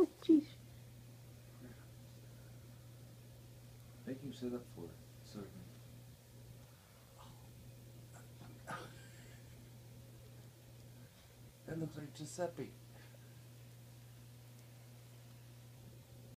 Oh, jeez. Make him sit up for it, certainly. That looks like Giuseppe.